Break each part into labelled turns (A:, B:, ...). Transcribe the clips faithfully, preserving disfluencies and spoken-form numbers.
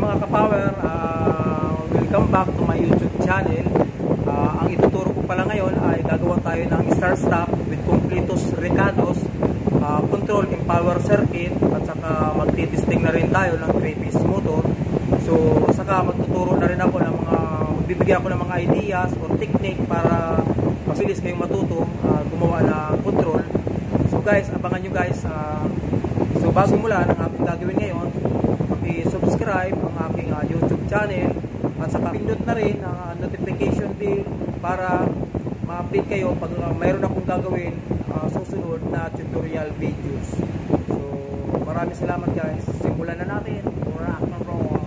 A: mga kapower, uh, welcome back to my YouTube channel. Uh, ang ituturo ko pala ngayon ay gagawa tayo ng start stop with completos recados, uh, control in power circuit, at saka magtitesting na rin tayo ng three piece motor. So saka magtuturo na rin ako ng mga, bibigyan ako ng mga ideas or technique para mabilis kayong matuto uh, gumawa ng control. So guys, abangan nyo guys. Uh, so bago mula ang aking gagawin ngayon, i-subscribe ang aking uh, YouTube channel at saka pindot na rin ang uh, notification bell para ma-update kayo pag uh, mayroon akong gagawin uh, susunod na tutorial videos. So maraming salamat guys. Simulan na natin. Rock and roll.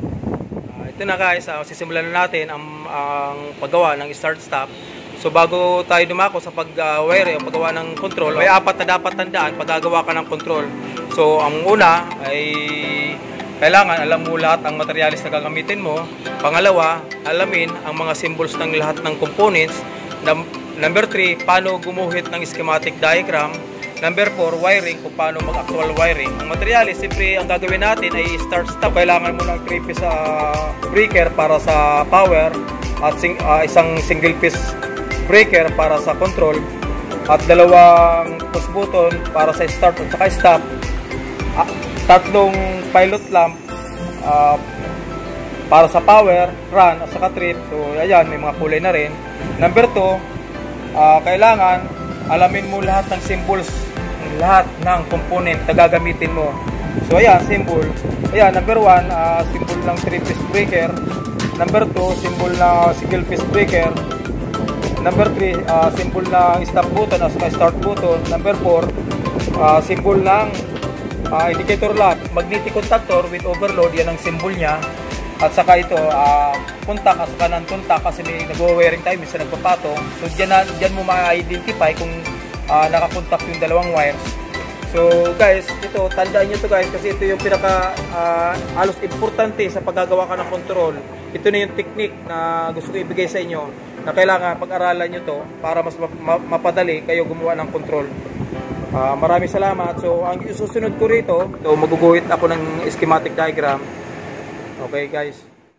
A: Uh, ito na guys, uh, sisimulan na natin ang, ang paggawa ng start stop. So bago tayo dumako sa pag-wire uh, o paggawa ng control, may apat na dapat tandaan pag gagawa ka ng control. So ang una ay kailangan alam mo lahat ang materialis na gagamitin mo. Pangalawa, alamin ang mga symbols ng lahat ng components. Number three, paano gumuhit ng schematic diagram. Number four, wiring, kung paano mag-actual wiring. Ang materialis, siyempre ang gagawin natin ay start stop. Kailangan mo ng three piece uh, breaker para sa power at sing, uh, isang single piece breaker para sa control at dalawang push button para sa start at saka stop. Uh, tatlong pilot lamp uh, para sa power, run at saka trip. So ayan, may mga kulay na rin. Number two, uh, kailangan alamin mo lahat ng symbols, lahat ng component na gagamitin mo. So ayan, symbol. Ayan, number one, uh, symbol ng three piece breaker. Number two, symbol na single piece breaker. Number three, uh, symbol ng stop button at saka start button. Number four, uh, symbol ng Uh, indicator lamp, magnetic contactor with overload, yan ang symbol niya. At saka ito, uh, contact at saka non-contact kasi may nag-wiring tayo, minsan nagpapatong. So dyan, na, dyan mo ma-identify kung uh, nakakontact yung dalawang wires. So guys, ito, tandaan nyo to guys kasi ito yung pinaka uh, halos importante sa paggagawa ka ng control. Ito na yung technique na gusto ko ibigay sa inyo na kailangan pag-aralan nyo to para mas mapadali kayo gumawa ng control. Uh, maraming salamat. So ang isusunod ko rito, so maguguhit ako ng schematic diagram. Okay guys.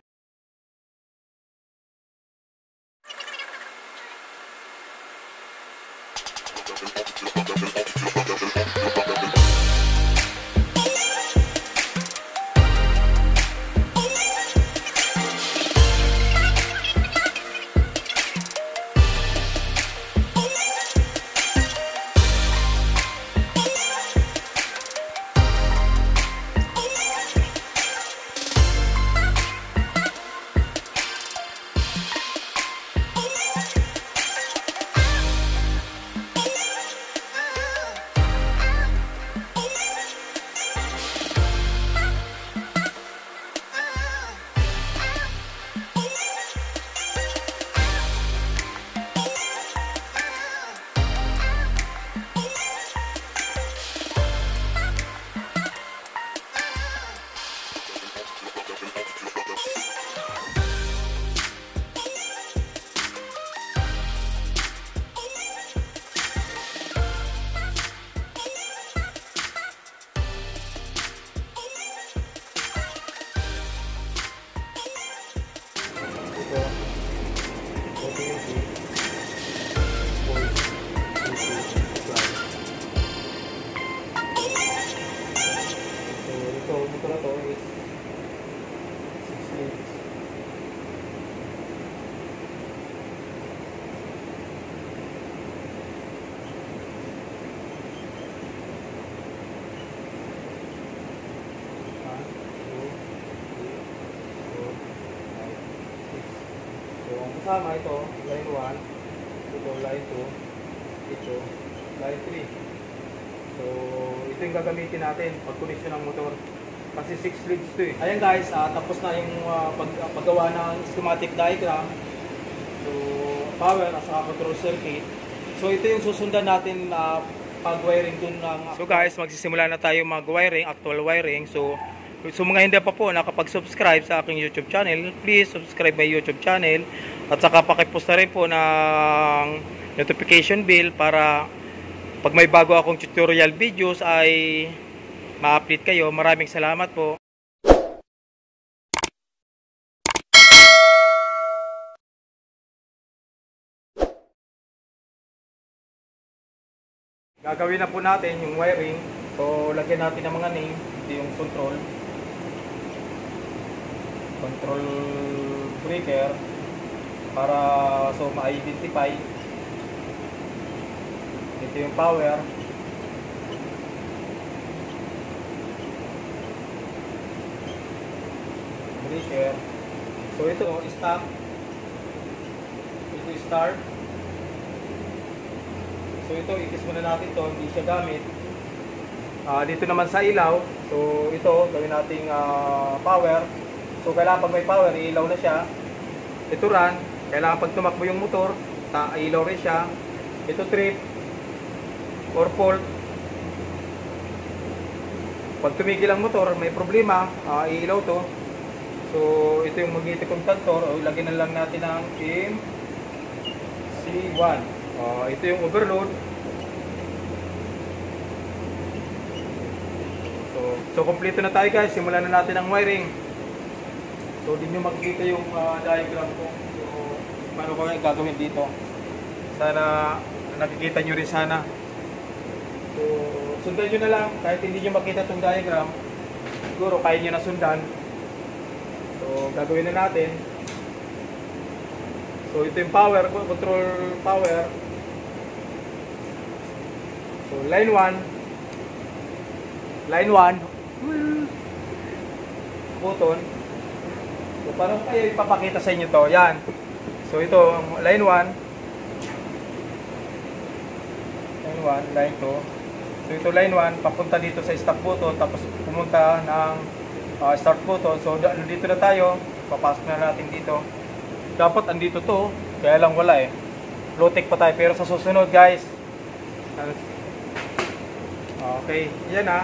A: Kasama ito, line one, ito line two, ito line three. So ito yung gagamitin natin pag connection ng motor kasi six leads ito eh. Ayan guys, uh, tapos na yung uh, pag, uh, paggawa ng schematic diagram. So power at saka control circuit. So ito yung susundan natin uh, pag wiring dun ng... So guys, magsisimula na tayo mag wiring, actual wiring. So So mga hindi pa po nakapag-subscribe sa aking YouTube channel, please subscribe my YouTube channel at saka pakipost na rin po ng notification bell para pag may bago akong tutorial videos ay ma-update kayo. Maraming salamat po. Gagawin na po natin yung wiring. So, lagyan natin ng mga name. Ito yung control. Control breaker. Para so ma-identify. Ito yung power. Breaker. So, ito stop. Ito start. So ito, ikis muna natin to, hindi siya gamit. Uh, dito naman sa ilaw, so ito, gawin nating uh, power. So kailangan pag may power, ilaw na siya. Ito run, kailangan pag tumakbo yung motor, ta ilaw rin siya. Ito trip, or fault. Pag tumigil ang motor, may problema, uh, ilaw to. So ito yung magnetic contactor, o ilagyan na lang natin ng M C one. Uh, ito yung overload. So, so kompleto na tayo guys. Simulan na natin ang wiring. So, din nyo makikita yung uh, diagram ko. So, paano ko yung gagawin dito. Sana nakikita nyo rin sana. So, sundan nyo na lang. Kahit hindi nyo makita itong diagram, siguro kaya nyo na sundan. So, gagawin na natin. So, ito yung power, control power. So, line one. Line one. Button. So, paano kayo ipapakita sa inyo to? Yan. So, ito, line one. Line one, line two. So, ito line one, papunta dito sa stop button, tapos pumunta ng uh, start button. So, dito na tayo. Papasok na natin dito. Dapat andito to, kaya lang wala eh. Low-tech pa tayo. Pero sa susunod, guys, okay, yan ah.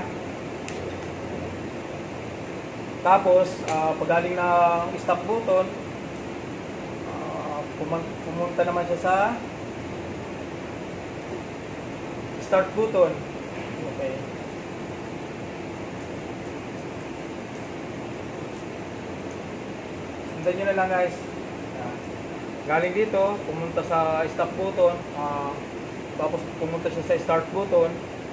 A: Tapos, uh, pag galing ng stop button, uh, pumunta naman siya sa start button. Okay. Sundan nyo na lang guys. Galing dito, pumunta sa stop button, uh, tapos pumunta siya sa start button.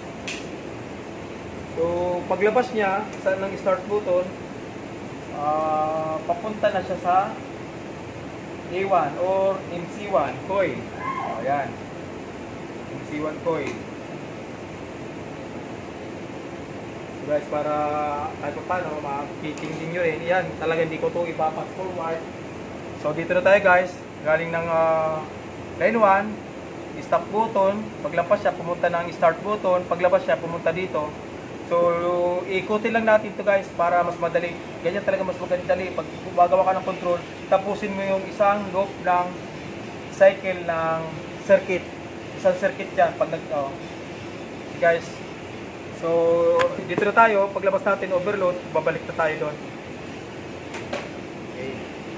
A: So, paglabas niya sa ng start button, uh, papunta na siya sa A one or M C one coil. O, yan. M C one coil. So guys, para kahit pa paano, makikingin din nyo rin. Yan, talaga hindi ko ito ipapas forward. So, dito na tayo guys. Galing ng uh, line one, stop button. Paglabas siya, pumunta ng start button. Paglabas siya, pumunta dito. So, ikutin lang natin ito guys para mas madali. Ganyan talaga mas madali. Pag gagawa ka ng control, tapusin mo yung isang loop ng cycle ng circuit. Isang circuit yan. Pag nag, oh. Guys, so, dito na tayo. Paglabas natin overload, babalik na tayo doon. Okay.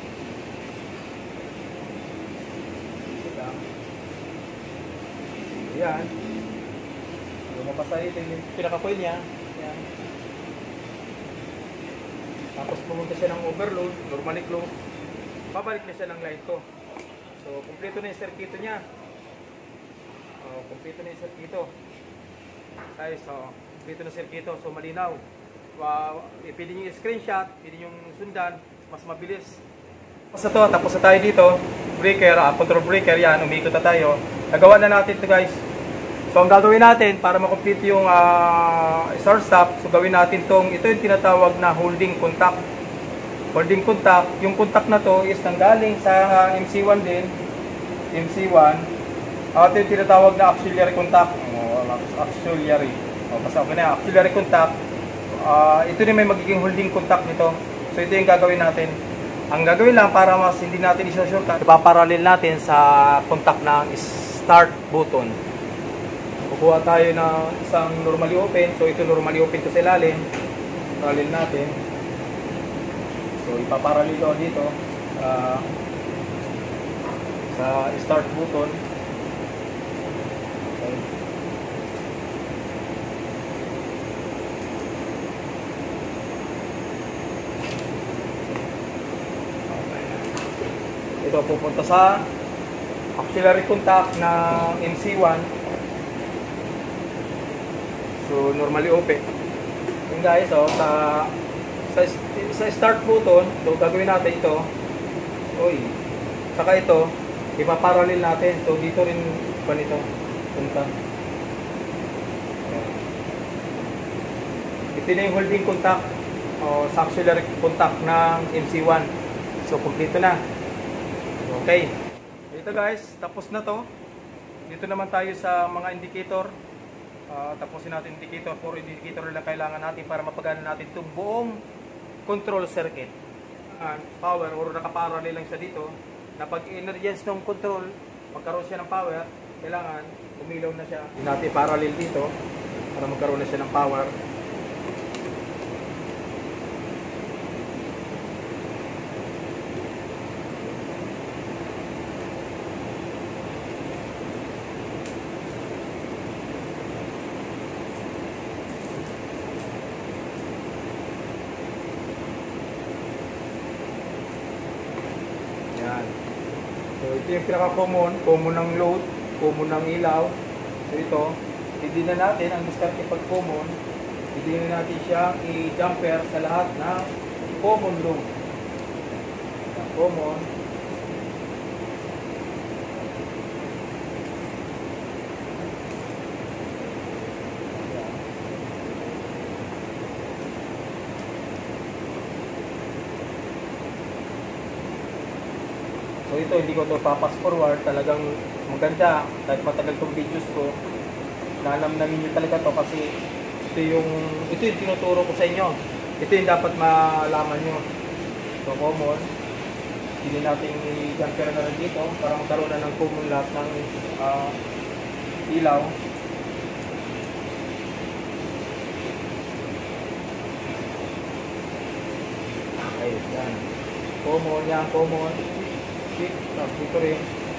A: Ayan. Lumabas tayo. Ito yung pinaka-coil niya. Ayan. Tapos pumunta siya ng overload, normally close. Babalik na siya ng line to. So, kumpleto na yung circuito niya. Oh, kumpleto na yung circuito. Guys, so, kumpleto na yung circuito. So, malinaw. Wow, eh, pwede nyo yung screenshot, pwede nyo sundan, mas mabilis. Tapos na to, tapos na tayo dito. Breaker, ah, control breaker, yan, umikot na tayo. Nagawa na natin to guys. So, ang gagawin natin para makomplete yung uh, start stop, so gawin natin tong, ito yung tinatawag na holding contact. Holding contact, yung contact na to is nanggaling sa uh, M C one din, M C one. Uh, ito yung tinatawag na auxiliary contact. Oh, auxiliary. Oh, basta okay na, auxiliary contact. Uh, ito din may magiging holding contact nito. So, ito yung gagawin natin. Ang gagawin lang para mas hindi natin isa-shortcut, ipaparallel natin sa contact ng start button. Kukuha tayo ng isang normally open. So, ito normally open to sa ilalim. Parallel natin. So, ipaparallel ito dito uh, sa start button. Okay. Ito pupunta sa auxiliary contact ng M C one. So normally open. Yun guys, oh, sa, sa sa start button, so gagawin natin ito. Oy. Saka ito, ipaparallel natin. So dito rin pa nito. Punta. Ito na yung holding contact o sa auxiliary contact ng M C one. So kumpleto na. Okay. Ito guys, tapos na to. Dito naman tayo sa mga indicator. Uh, tapusin natin indicator. Puro indicator lang kailangan natin para mapagana natin itong buong control circuit. Uh, power or nakaparallel lang siya dito. Na pag emergence ng control, magkaroon siya ng power, kailangan umilaw na siya. Hindi natin parallel dito para magkaroon na siya ng power. So ito yung pinaka-common, common ng load, common ng ilaw. So ito, hindi na natin ang diskarte pag common, hindi na natin siya i-jumper sa lahat ng common load. Common. So ito, hindi ko ito papas forward, talagang maganda. Kahit matagal itong videos ko, nanamnamin nyo talaga to kasi ito yung, ito yung tinuturo ko sa inyo. Ito yung dapat malaman nyo. So common, hindi natin i-jumper na rin dito para magkaroon na ng common lahat ng uh, ilaw. Okay, yan. Common yan, common. Tapos dito rin.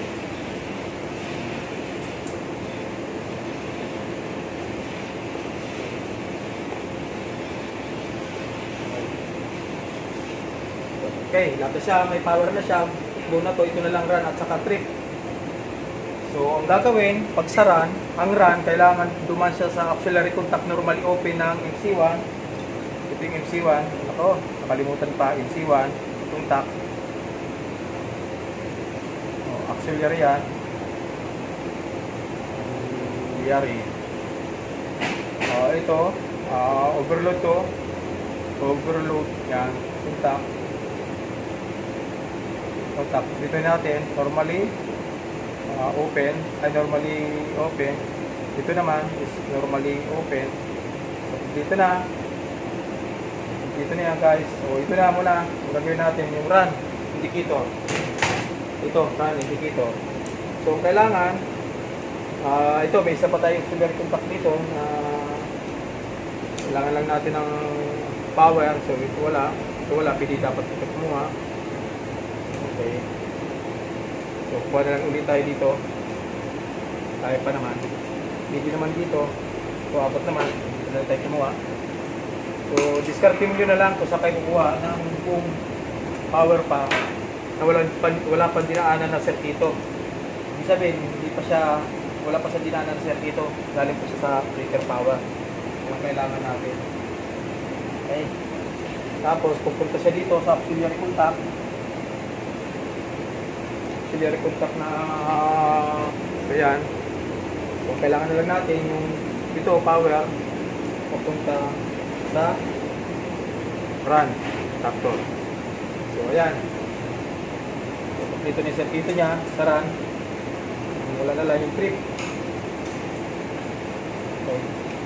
A: Okay, lahat na siya, may power na siya. Doon na to, ito na lang run at saka trip. So, ang gagawin, pag sa run, ang run, kailangan duman siya sa auxiliary contact normally open ng M C one. Ito yung M C one. Ako, nakalimutan pa, M C one, contact. Auxiliary yan. Auxiliary. Uh, ito, uh, overload to. Overload yan. Contact. Contact. Dito natin, normally uh, open. Ay, normally open. Dito naman is normally open. So, dito na. Dito na yan guys. So, ito na muna. Gagawin natin yung run indicator. Ito, run indicator. So, kailangan, uh, ito, may isa pa tayong auxiliary contact dito na uh, kailangan lang natin ng power. So, ito wala. Ito wala, pwede dapat ito kumuha. Okay. So, kuha na lang ulit tayo dito. Tayo pa naman. Pwede naman dito. So, apat naman. Ito na tayo kumuha. So, discarding nyo na lang kung sa kayo kukuha ng buong power pa na wala pa, wala pa dinaanan na circuito. Ibig sabihin, hindi pa siya, wala pa sa dinaanan na circuito, galing pa siya sa breaker power. Yung kailangan natin. Okay. Tapos, pupunta siya dito sa auxiliary contact. Auxiliary contact na, uh, ayan. So, kailangan na lang natin yung ito, power, pupunta sa run factor. So, ayan. Dito na yung circuito niya, sa run. Wala na lang yung trip. Okay.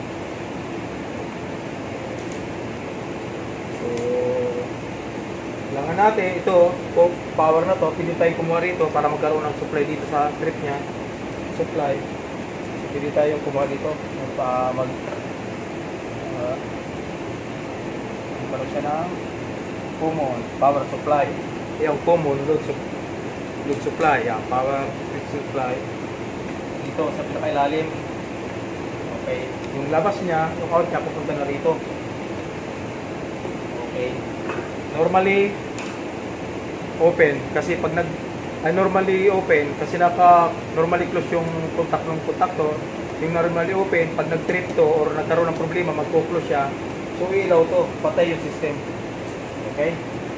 A: So, kailangan natin ito, power na to, pili tayo kumuha rito para magkaroon ng supply dito sa trip niya. Supply. Pili tayo kumuha dito para mag uh, magkaroon siya ng common power supply. Yung common load supply. Load supply, yeah, power supply dito sa pinakailalim. Okay, yung labas niya, yung out niya pupunta na rito. Okay, normally open kasi pag nag ay normally open kasi naka normally close yung contact ng contactor, yung normally open, pag nag-trip to or nagkaroon ng problema, mag-close siya. So ilaw to, patay yung system. Okay?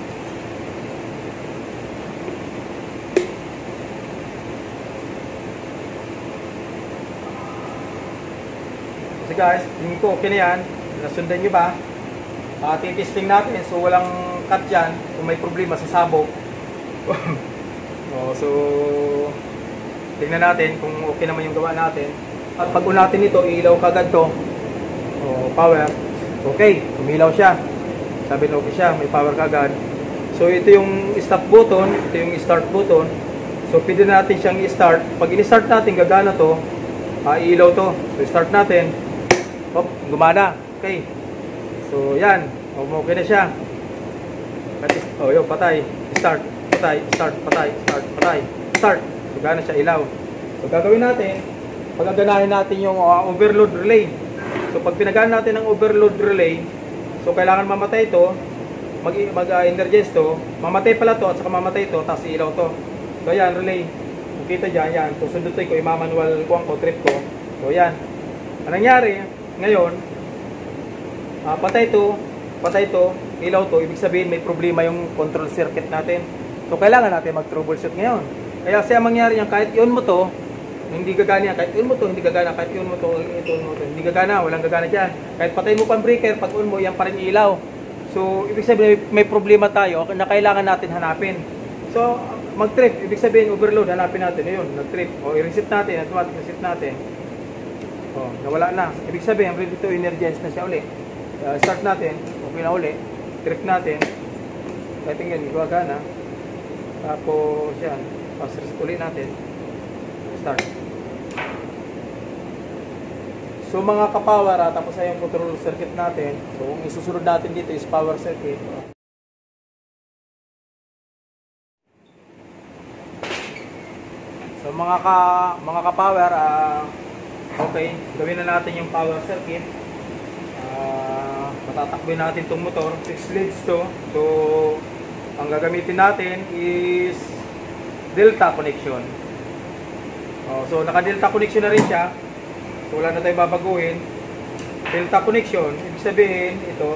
A: Kasi guys, tingin ko okay na yan. Nasundan nyo ba? Uh, titesting natin, so walang cut dyan kung may problema sa sabog. Oh, so tingnan natin kung okay naman yung gawa natin. At pag unatin ito, ilaw kagad to. Oh, power. Okay, umilaw siya. Sabi na okay siya, may power kagad. So ito yung stop button, ito yung start button. So pwede natin siyang i-start. Pag in-start natin, gagana to. Uh, ilaw to. So start natin. Hop, gumana. Okay. So yan, okay na siya. Oh, yun, patay. Start, patay, start, patay, start, patay, start. So gana siya, ilaw. So gagawin natin, pagaganahin natin yung uh, overload relay. So pag pinagana natin ang overload relay, so kailangan mamatay ito, mag, mag uh, energize to, mamatay pala to at saka mamatay ito, tapos ilaw to. So yan, relay. Makita dyan, yan. So sundutin ko, ima-manual ko ang trip ko. So yan. Anong nangyari, ngayon, uh, patay to, patay to, ilaw to, ibig sabihin may problema yung control circuit natin. So kailangan natin mag-troubleshoot ngayon. Kaya siya mangyari yan, kahit yun mo to, hindi gagana yan, kahit yun mo to, hindi gagana, kahit yun mo to, ito mo to, hindi gagana, walang gagana dyan. Kahit patay mo pa ang breaker, pag on mo, yan pa rin ilaw. So ibig sabihin may problema tayo na kailangan natin hanapin. So mag-trip, ibig sabihin overload, hanapin natin, yun, nag-trip. O i-reset natin, automatic reset natin. O, nawala na. Ibig sabihin, ready to energize na siya uli. Uh, start natin, okay na uli. Trip natin. I think yan, gumagana. Tapos yan, pass reset ulit natin. Start. So mga kapower, ah, tapos ay yung control circuit natin. So kung isusunod natin dito is power circuit. So mga ka mga ka-power, ah, okay, gawin na natin yung power circuit. Ah, matatakbo natin tong motor, six leads to. So ang gagamitin natin is delta connection. Oh, so naka-delta connection na rin siya. So wala na tayong babaguhin. Delta connection, ibig sabihin ito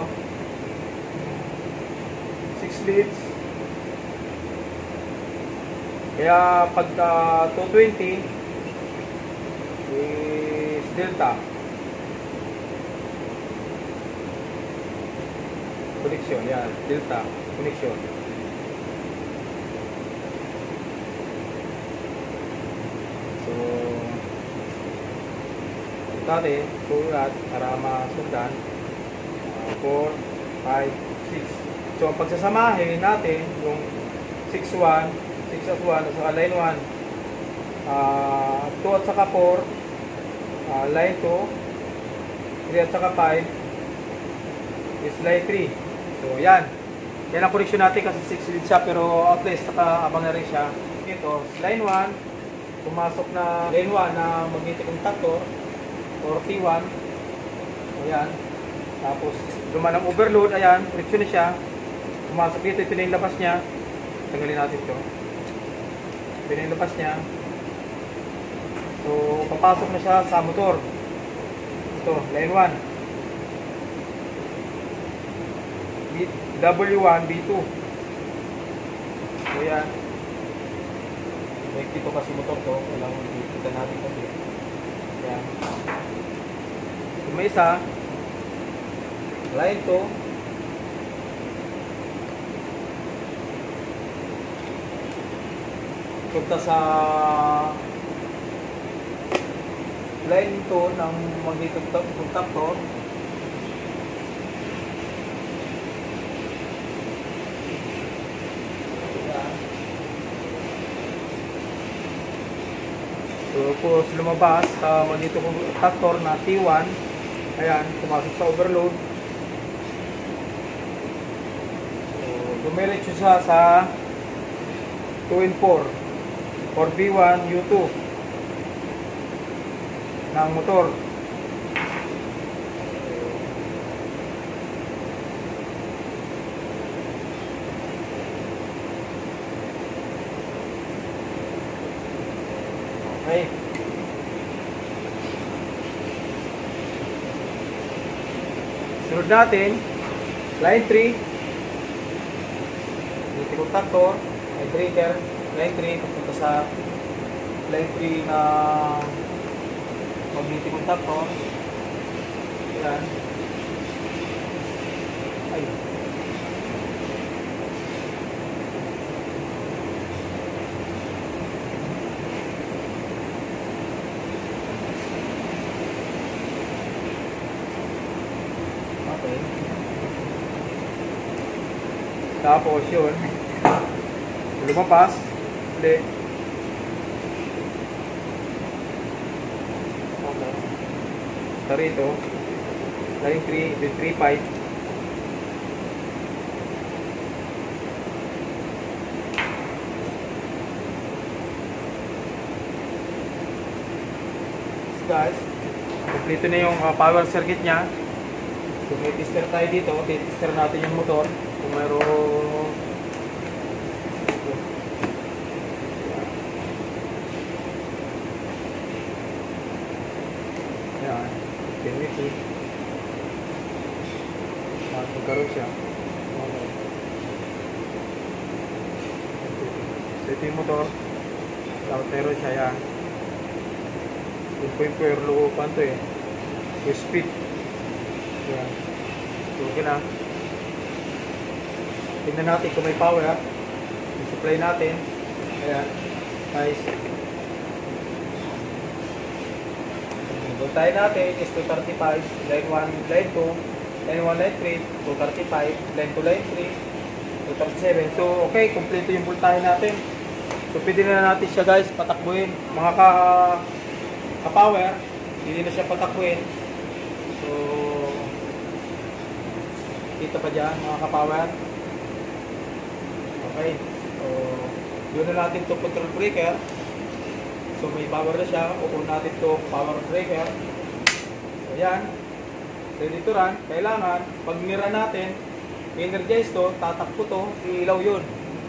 A: six leads. Kaya pag uh, two twenty is delta connection, yan, delta connection. So dati, sulat para masundan, uh, four, five, six. So ang pagsasamahin natin yung six one, six at one at saka line one, uh, two at saka four, uh, line two, three at saka five is line three. So yan, yan ang connection natin kasi six lead siya, pero at least saka abang na rin siya. Ito, line one, pumasok na line one na magnetic contactor or T one. Ayan, tapos duman ang overload, ayan, connection na siya, pumasok dito, ito na yung labas niya. Tanggalin natin ito, ito na yung labas niya. So papasok na siya sa motor. Ito, line one, W one, B two. So yan, dito kasi motor to, kailangan kita natin kasi. Yan, may isa, line two, punta sa line two ng magnetic contactor. So, tapos lumabas sa magnetic contactor na T one. Ayan, pumasok sa overload. So, dumiretso siya sa two and four or B one U two ng motor. Okay. Sunod natin, line three. Magnetic contactor, line breaker, line three, papunta sa line three na magnetic contactor. Ayan. Ay. Okay. Tapos yun, lumapas, hindi. Okay. Ito rito, line three, ito three five. Guys, kompleto na yung uh, power circuit niya. So may tester tayo dito, tester natin yung motor kung mayroong yan, pinwiki at magkaroon siya. Okay. So ito yung motor, lautero siya yan. two point four loopan to eh, with speed. Yan. So, okay na. Tingnan natin kung may power. Yung supply natin. Ayan. Nice. Voltahe natin is two thirty-five. Line one, line two. Line one, line three. two thirty-five. Line two, line three. two thirty-seven. So, okay. Kompleto yung voltahe natin. So, pwede na natin siya guys patakbuhin. Mga ka, ka power. Hindi na siya patakbuhin. So, kita pa dyan mga kapower. Okay. So, doon na natin to control breaker. So, may power na siya. Upo natin to power breaker. So, yan. Ready to run. Kailangan, pag nira natin, energize to, tatakbo to, ilaw yun.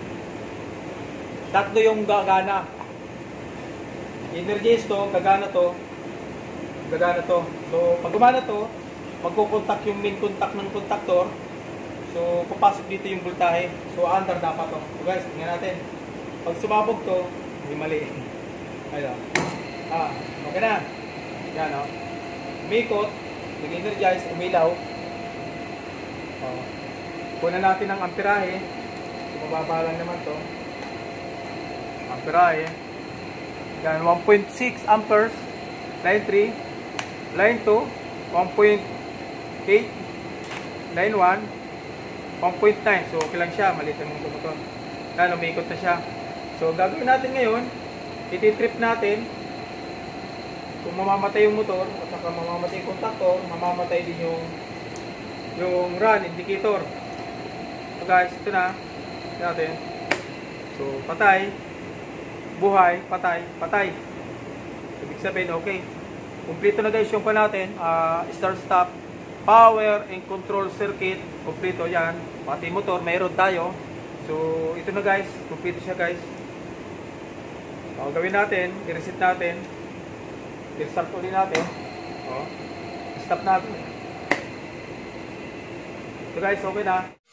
A: Tatlo yung gagana. Energize to, gagana to, gagana to. So, pag gumana to, magkukontak yung main contact ng contactor. So, papasok dito yung voltahe. So, under dapat to. So, guys, tingnan natin. Pag sumabog to, hindi mali. Ayun. Ah, okay na. Yan, o. Oh. Umikot, nag-energize, umilaw. Oh. Kunan natin ang amperahe. So, mababa lang naman to. Amperahe. Yan, one point six amperes. Line three. Line two, one point eight. Line one, one point nine. So, okay lang siya. Maliit ang motor. Yan, umikot na siya. So, gagawin natin ngayon, ititrip natin kung mamamatay yung motor at saka mamamatay yung contactor, mamamatay din yung yung run indicator. So, guys, ito na. Ito natin. So, patay. Buhay. Patay. Patay. Ibig sabihin, okay. Kompleto na guys yung pa natin, uh, start stop, power and control circuit, kompleto yan, pati motor, mayroon tayo. So ito na guys, kompleto siya guys. So, gawin natin, i-reset natin, i-start ulit natin, oh. Stop natin. So guys, okay na.